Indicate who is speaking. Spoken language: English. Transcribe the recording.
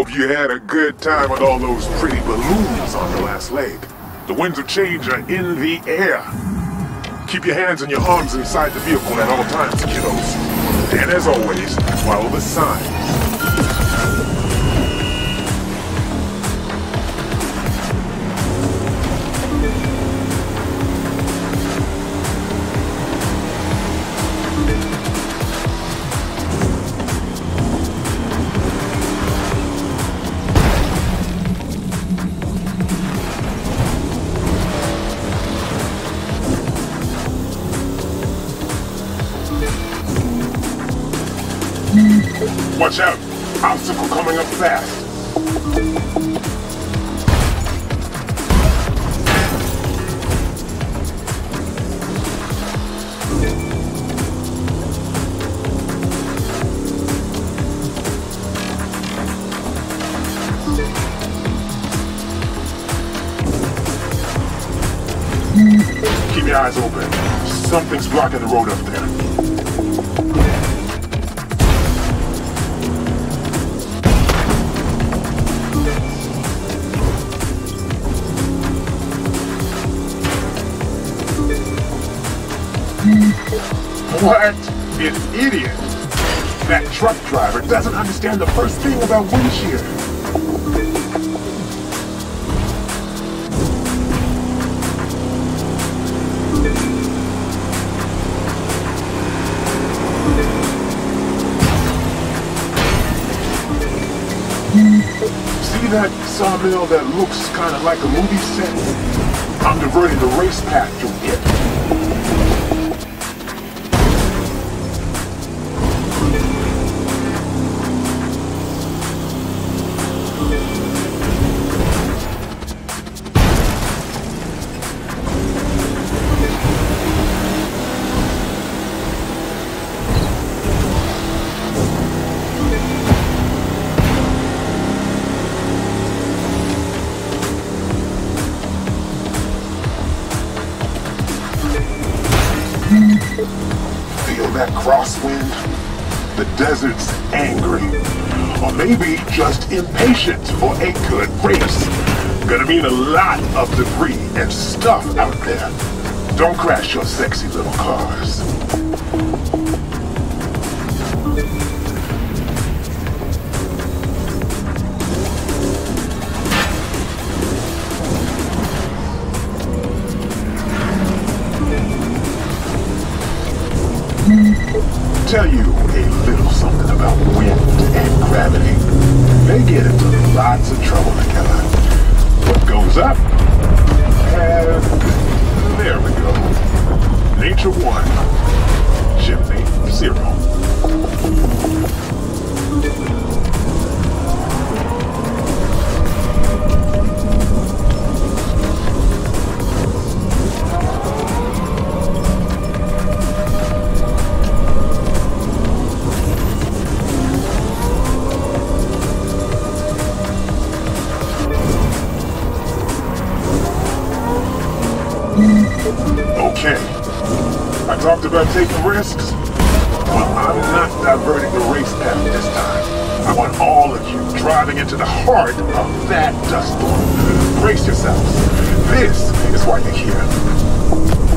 Speaker 1: Hope you had a good time with all those pretty balloons on the last leg. The winds of change are in the air. Keep your hands and your arms inside the vehicle at all times, kiddos. And as always, follow the signs. Watch out! Obstacle coming up fast! Keep your eyes open. Something's blocking the road up there. What an idiot! That truck driver doesn't understand the first thing about windshield. See that sawmill that looks kind of like a movie set? I'm diverting the race path to it. Feel that crosswind? The desert's angry. Or maybe just impatient for a good race. Gonna mean a lot of debris and stuff out there. Don't crash your sexy little cars. Tell you a little something about wind and gravity. They get into lots of trouble together. What goes up, and there we go. Nature 1, Chimney 0. Okay, I talked about taking risks. Well, I'm not diverting the race path this time. I want all of you driving into the heart of that dust storm. Brace yourselves. This is why you're here.